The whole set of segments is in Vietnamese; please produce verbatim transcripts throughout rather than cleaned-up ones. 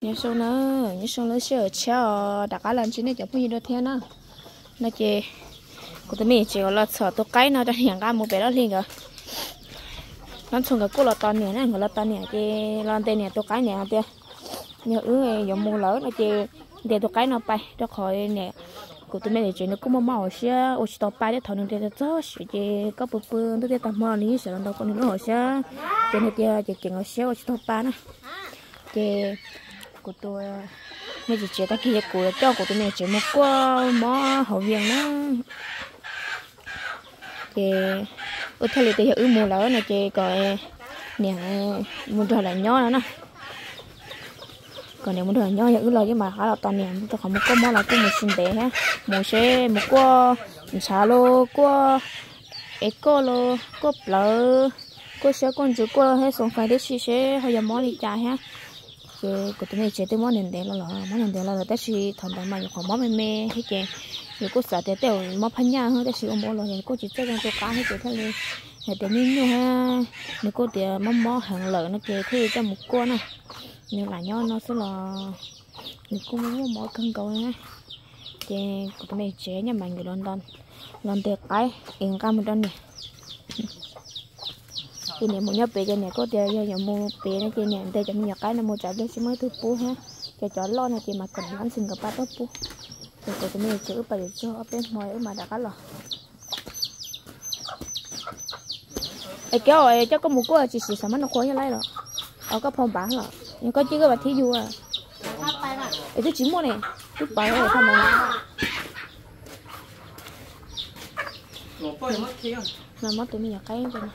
nhớ số nữa nhớ số nữa sửa cho đặt cái lần chín này cho phụ nữ theo nữa nó chị của tụi mình chỉ là sợ tôi cái nó cho hiện ra một bé đó liền rồi nó chung cái cô là to nè này là to nè chị làm tên nè tôi cái nè tiêu nhớ ứ giống mua lỡ nó chị để tôi cái nó bay cho khỏi nè của tụi mình để chuyện nó cũng màu màu xia ô chỉ tao bay để thằng nó để cho chị có bự bự tôi để tao mua ní sợ nó còn nó hồi xia cho nên chị chị chuyện ở xia ô chỉ tao bay nè chị của tôi mấy chị chị ta kia của cho của tụi mình chỉ một qua mỏ hậu viện nó chị ở thay thì ứ mua lỡ này chị coi nè muốn cho là nhỏ nữa nè còn nếu muốn được nhỏ ứ lời chứ mà khá là toàn nè tôi không một có mỏ là cũng một xin bé ha một xe một qua xả lô qua eco lô qua lỡ qua xe con chú qua hay sống phải để xí xe hay là mỏ đi chạy ha chị của tụi mình chơi tới món nền đen là món nền đen là tới khi thằng bạn mà còn món mê mê hết chị rồi cô sợ tới tới món phanh nha hơn tới khi ông bố rồi cô chỉ chơi trong tôi cá hết chị thôi đi rồi tới miếng nữa ha nếu cô thì món món hàng lợn nó chơi thì cho một cô này nhưng là nhau nó sẽ là nếu cô muốn mỗi cân cầu nha chị của tụi mình chơi nha mà người London London tiệc cái yên cam một đôi này thì nếu muốn nhập về cho này có thể giờ mua về nó chơi này đây cho mình nhập cái là mua trả để mới thứ pu ha cho chó lo này thì mà cần ăn xin gặp ba tốt pu rồi có cái này chữ bài cho bên ngoài mà đã cá lò ai kéo rồi cho có một cô chỉ xì xả mắt nó khói như này rồi ở cái phòng bán rồi nhưng có chứ cái bà thí dụ à ấy tôi chỉ mua này chút bài rồi không mà là mất tụi mình nhập cái cho này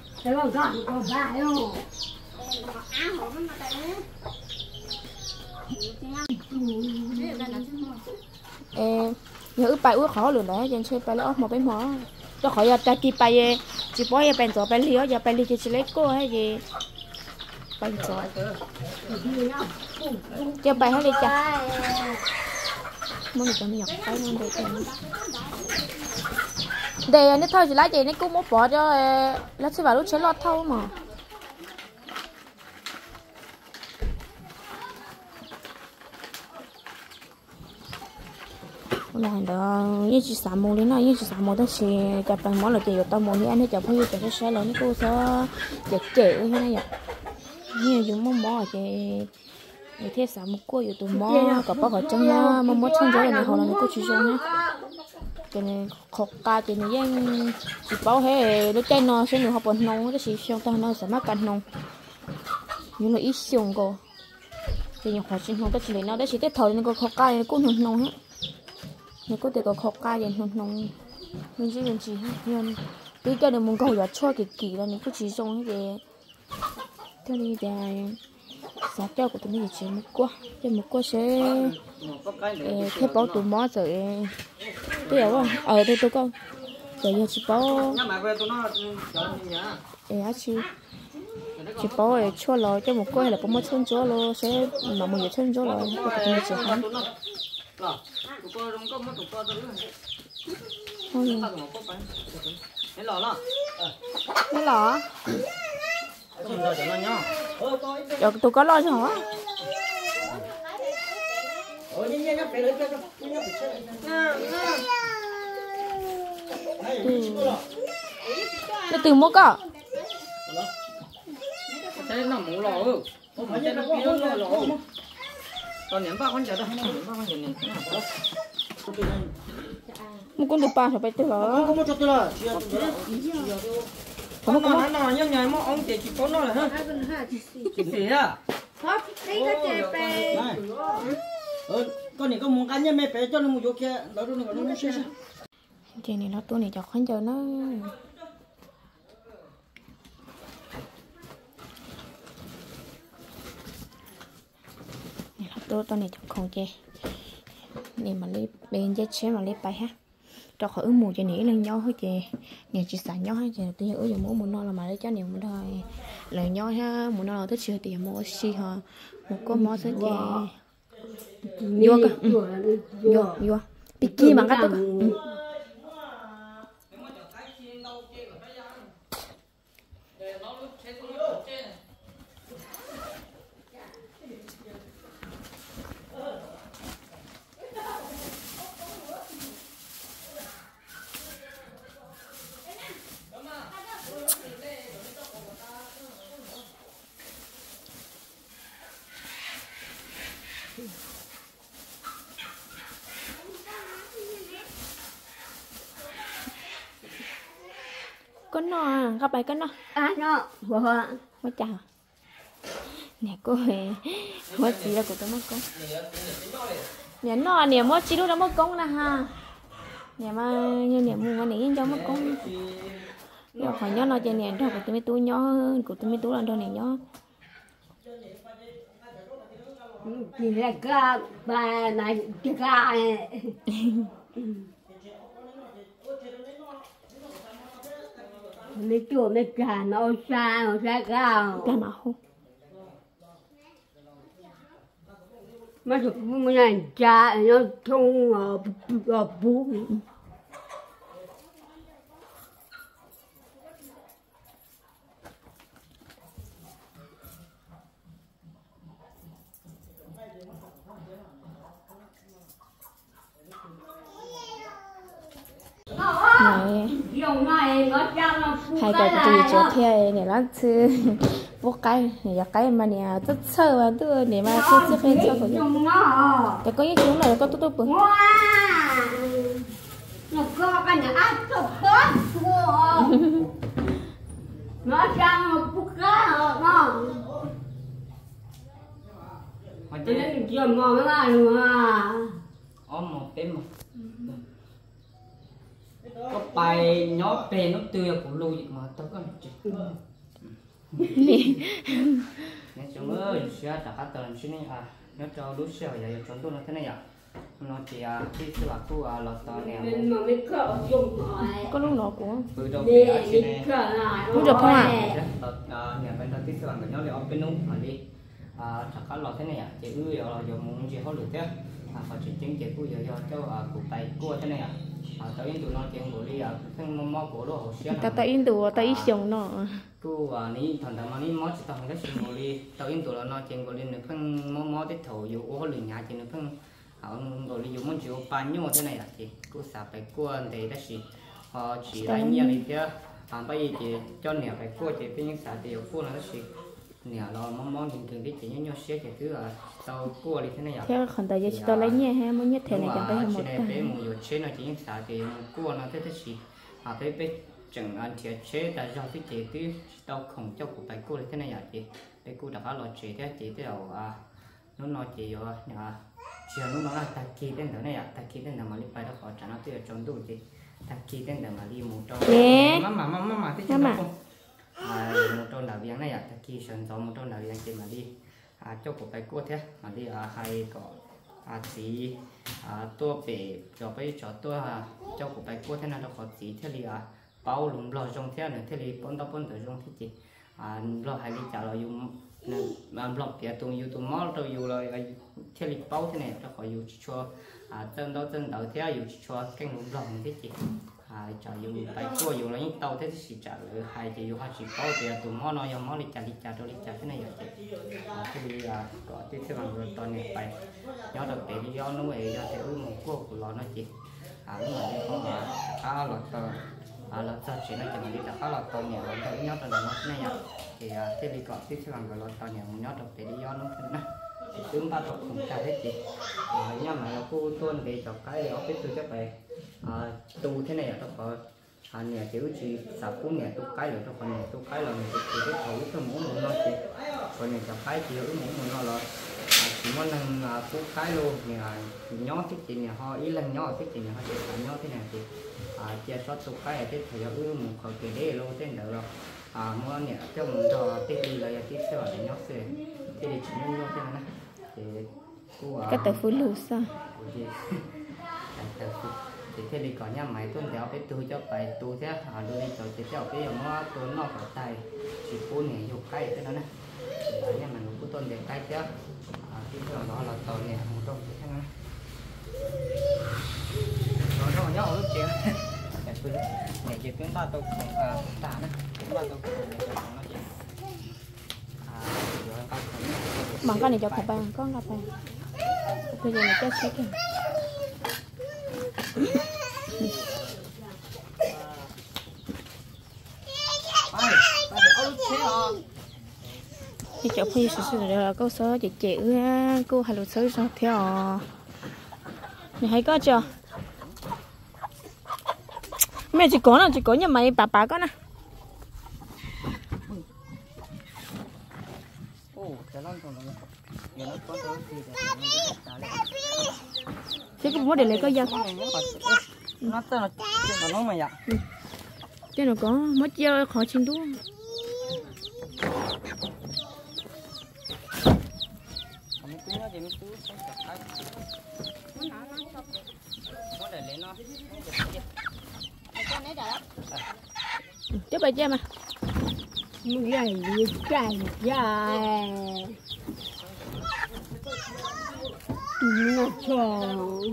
ê nhớ ướp bài ướp khó luôn đấy dân chơi bài lót một cái mỏ cho khỏi giờ ta kịp bài chỉ bỏ giờ bèn rồi bài lió giờ bài li chỉ lấy cô hay gì bài rồi cho bài hay đi cha muốn được cho mình nhập cái luôn được rồi để nó thôi chỉ lấy gì nó cũng muốn bỏ cho nó sẽ vào lúc chế lót thâu mà là đó như chị xả mồ lên này như chị xả mồ đó thì chặt bằng món là chị tao mồ như anh ấy chặt phải chặt cái xe lớn cô sẽ chặt trễ thế này vậy như dùng món mỏ chị thế xả một côอยู่ตรงมอกับป้าขอจังนะมอมอช่างเยอะเลยเขาเราเนี่ยก็ชิวๆนะcái này khóc ca cái nàyยังchỉ bảo hệ nó chơi nó xem được học bổn nông cái gì xong tao nó sẽ mắc cắn nông nhưng là ít xong cô thì nhiều học sinh không cái gì nó đấy chỉ tết thời nên cô khóc ca này cũng nông nông hết nên cô tự có khóc ca vậy nông nông mình chỉ làm gì hết nhưng cái cái này muốn cầu giờ cho cái kỳ là nên cứ chỉ xong cái cái này thì sao cho của tụi mình chỉ một qua cho một qua sẽ thế bảo tụi mỏ rồi tôi hiểu không ở đây tôi con rồi giờ chỉ bảo ê chị chỉ bảo cho lo cho một qua là có một chân chỗ lo sẽ mà một chân chỗ rồi tôi tụi mình chỉ hắn không cái lò cái lò rồi tôi có lo cho hả? Nó từ mua cả. Cái nó mũ lò ừ. Cái nó pin nó lò. Còn nhắm ba con chợ đó, nhắm ba con chợ này. Một con được ba phải bay từ lò. Không có cho tôi là. Không có nó nó nhâm nhai mà ông chỉ chỉ có nó là ha. Chỉ gì à? Hấp cái cái chè bè. Ờ, con này có muốn cá nhân mẹ bé cho nó một chỗ kia, đó nó nó nó xíu xíu. Chè này nó tôi này chọc khoan chờ nó. Này nó tôi tôi này chọc không chè. Này mà lấy bên chết chế mà lấy bay ha. Cho khỏi ứ mù cho nỉ lên nhau hết chị nhà chị xả nhau hết chị tôi ứ dùng muốn nó là mà lấy cho nhiều muốn thôi lời nhau ha muốn nó là thích chơi tiền mua xì hả một con mó sẽ chị vô cơ vô vô bị kia bằng cách tức con nọ gặp bài con nọ À nó, vừa mới chào nè cô về mất gì là của tôi mất con nè nọ nè mất chỉ lúc đó mất con là ha nè mà như nè mua này cho mất con giờ phải nhớ nó chơi nè thôi của tôi mới túi nhớ của tôi mới túi lần thôi nè nhớ chỉ là cái bà này cái cái mấy chỗ mấy cả nó xa nó xa cao cái máu mà chụp cái này cha nó thông ở ở bú này dùng này nó cho nó hai cái gì chỗ kia này là thứ vô cái này là cái mà nè rất sơ và tôi để mà tôi chưa hết cho tôi dùng nó để có những chúng này có tôi tôi bự wow nó có cái nhà ăn tốt tốt nó cho nó bút cá nó mà cho chứ nên chưa mò nó là luôn à ôm một cái mà có bài nhó bè nó tươi của lưu gì mà tao có chuyện nè chúng ơi sẽ trả hết tờ chuyện này à nó cho lúc sau vậy chúng tôi nó thế này à nó chỉ à khi sự là khu à lọt tờ nè nên mà mấy cỡ dùng rồi có lúc nó của từ đầu đi cái chuyện mấy này cỡ này Không được không ạ? lọt nhà bên đó tí sự là người nhó để ôm bên nung mà đi à trả hết lọt thế này à chỉ ư giờ là giờ muốn gì họ được thế à họ chỉ chính chỉ cứ giờ giờ cho à cụ tay cua thế này à à tao yên tụi nó chuyện của đi à thằng mò mò của nó họ xé ta ta in đồ ta in xong nó กูอ่านี่ถอนแต่มานี่มอสตอนก็ชิมโมลีตอนอินตัวเรานอเจงโกลีนึกเพิ่งมอมอติดโถอยู่โอ้หรืองานจีนึกเพิ่งเอาโกลีอยู่มันจิวปานโย่เท่าไหร่อ่ะจีกูสาไปกวนเดย์ได้สิพอฉีไรเนี่ยนี่เจ้าอ่าไปจีจอนเนี่ยไปกวนจีเป็นยังสาเดียวกูนั่นก็สิเนี่ยเรามอมอจริงจริงที่จีโย่เสียจีคืออ่ะเตากวนเลยเท่าไหร่อ่ะ theo còn tại giờ tao lấy nhẹ ha mới nhất thế này chẳng phải một cái bé một nhiều chế này chỉ những xả thì một cua nó thế thế gì à bé bé chẳng ăn thiệt chế tại do cái chế cái tao không cho của bài cua thế này à chị bé cua đã phá lọt chế thế chị thế đầu à nó nói chị rồi nhà chiều nó nói là ta kỳ tên đó này à ta kỳ tên đó mà đi bài đó họ trả nó từ trong tủ chị ta kỳ tên đó mà đi một trong mà mà mà mà mà thế chứ không à một trong đảo viếng này à ta kỳ sơn gió một trong đảo viếng chị mà đi à cho của bài cua thế mà đi à hay có à chỉ à tua bể cho bây cho tua à cho của bài cua thế nào đó có chỉ thế li à bao lùm lò trong thế này thế li bốn tao bốn tới trong thế gì à lò hay đi trả lò dùng mà lò bể tụng dùng tụng mót rồi dùng rồi thế li bao thế này nó có dùng cho à chân đó chân đầu thế dùng cho cái lùm lò thế gì à trả dùng bài cua dùng là những tàu thế thì trả lời hay chỉ dùng hai chỉ bao bể tụng mót nó dùng mót đi trả đi trả rồi đi trả thế này vậy thế li à có tiếp theo bằng rồi toàn này bài do đặc biệt do nó về do theo một cô của nó nó chị à lúc mà đi có à khá là tờ à là tờ chỉ nó chỉ mình đi tập khá là tờ nhiều là tờ nhớ tờ là nó này nhá thì thế đi có tiếp theo bằng rồi tờ nhiều nhớ đặc biệt do nó thế này chúng ta tập cùng ta hết chị à nhưng mà là cô tuân để cho cái ở cái tôi chấp về à tu thế này là có à nhà kiểu chỉ sạp cũng nhà tu cái rồi cho còn nhà tu cái là mình chỉ cái thầu cái mũ mình nó chị còn nhà tập cái chỉ cái mũ mình nó là chỉ muốn là cú cái luôn nhà nhó cái chuyện nhà họ ý lần nhó cái chuyện nhà họ chỉ phải nhó thế này thì à chia sót tụ cái thế thì ư một khỏi cái đấy luôn tên đó rồi à mua nhà cho mình cho tết đi là tết sẽ để nhó xe thì để chỉ nên nhó thế này thì cú cái tay phun lù sao thì thế thì có nhà máy tuân theo cái tu cho bài tu thế à đôi đi cho cái theo cái mà tuân nó phải tay chỉ phun này dùng cái thế đó này ở nhà mình cũng tuân để cái thế cái đó là tàu này một trong cái thằng nó nó nhỏ lúc chuyện để tôi để chỉ chúng ta tôi không tả nữa chúng ta tôi không nói chuyện bằng con này cho các bạn con gặp bạn bây giờ là chết chết kìa ai để có lúc thế hả thì chỗ phải sử dụng là câu số chị chị cô hay là số số theo này hay có chưa mẹ chỉ có nào chỉ có nhà mày bà bà có nè thế cũng có để lấy có dân nó tên là nó mà dạ chứ nó có mất chơi khó chinh đú tiếp bài chơi mà Gầy gầy gầy nó tròn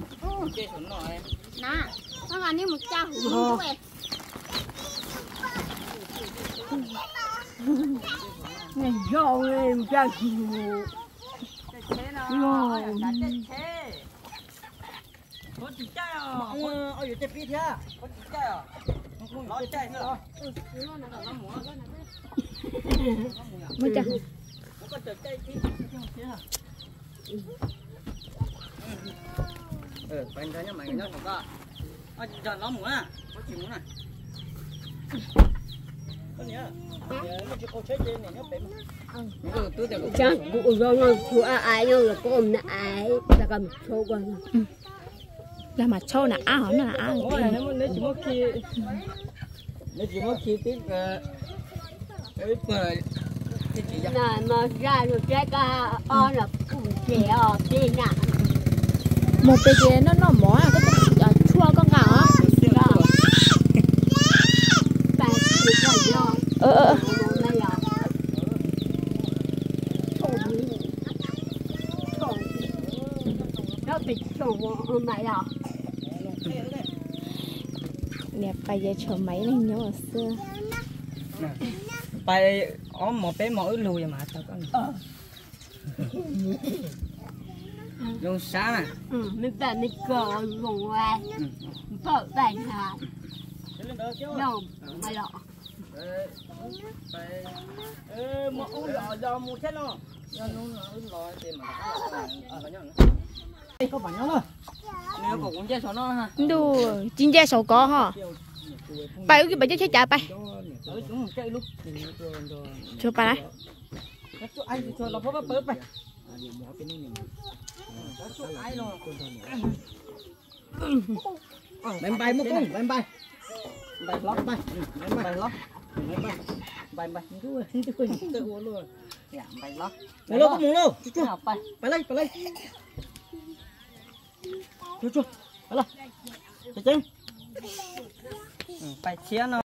nè nó là nếu một cha hủ em này giòn em cha hủ ngon có chỉ chơi à ở ở trên phía thế có chỉ chơi à không nói chơi nữa mới chơi có chơi chơi tí ừ bên đó nhá mày nó không có ở giờ nó muốn à có chịu muốn à con nhớ giờ nó chỉ có chơi chơi này nó bể ừ tôi đều cha hủ rồi nó thua ai nó là con nè ai ta cầm số con là mà châu là á hả là á ôi nó nó chỉ có khi nó chỉ có khi tí cái bờ nè mà ra được trái ca on là cũng trẻ ở trên nè một cái gì nó nó mỏ cái cái chua con ngà á ba mươi cái đó ờ ờ này là nó bị trộn mày à đẹp bây giờ chờ máy lên nhớ ở xưa bài ở một bé mỗi lùi mà tao có dùng sáng à ừ mình bạn mình cờ dùng ngoài vợ bạn hả đâu mày lọ ờ một uống lọ do mua chết nó do nó lọ thì mà có bản nhau rồi nếu có cũng chơi số nó ha đủ chín gia sầu có hả bài cái bài chơi chạy bài cho bài đấy cho ai cho nó có bớt bài bánh bay một con bánh bay bay lót bay bánh bay lót bánh bay bay bay cứ cứ cứ cứ luôn bay lót bay lót có muốn luôn chưa bay bay lên bay lên chưa chưa bay lên chạy chân bay chia nó